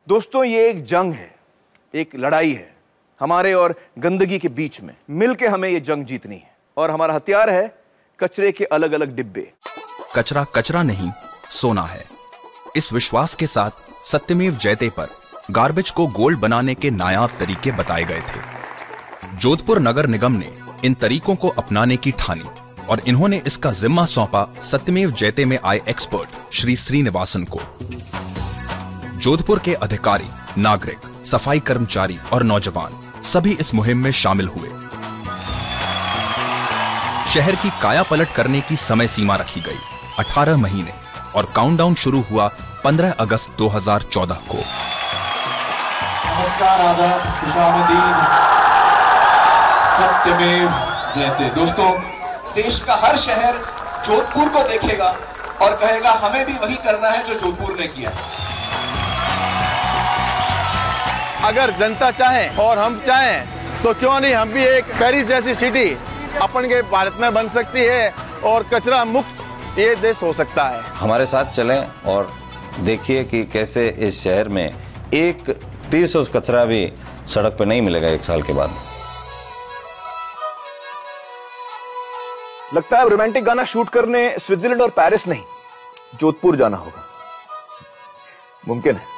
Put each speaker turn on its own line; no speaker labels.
दोस्तों, ये एक जंग है, एक लड़ाई है हमारे और गंदगी के बीच में। मिलके हमें ये जंग जीतनी है और हमारा हथियार है कचरे के अलग अलग डिब्बे।
कचरा कचरा नहीं, सोना है। इस विश्वास के साथ सत्यमेव जयते पर गार्बेज को गोल्ड बनाने के नायाब तरीके बताए गए थे। जोधपुर नगर निगम ने इन तरीकों को अपनाने की ठानी और इन्होंने इसका जिम्मा सौंपा सत्यमेव जयते में आए एक्सपर्ट श्री श्रीनिवासन को। जोधपुर के अधिकारी, नागरिक, सफाई कर्मचारी और नौजवान सभी इस मुहिम में शामिल हुए। शहर की काया पलट करने की समय सीमा रखी गई 18 महीने और काउंटडाउन शुरू हुआ 15 अगस्त 2014 को।
नमस्कार, आदाब, खुशामदीद, सत्यमेव जयते। दोस्तों, देश का हर शहर जोधपुर को देखेगा और कहेगा हमें भी वही करना है जो जोधपुर ने किया।
अगर जनता चाहे और हम चाहें तो क्यों नहीं, हम भी एक पेरिस जैसी सिटी अपन के भारत में बन सकती है और कचरा मुक्त ये देश हो सकता है।
हमारे साथ चलें और देखिए कि कैसे इस शहर में एक पीस ऑफ कचरा भी सड़क पे नहीं मिलेगा 1 साल के बाद।
लगता है रोमांटिक गाना शूट करने स्विट्जरलैंड और पेरिस नहीं, जोधपुर जाना होगा। मुमकिन है।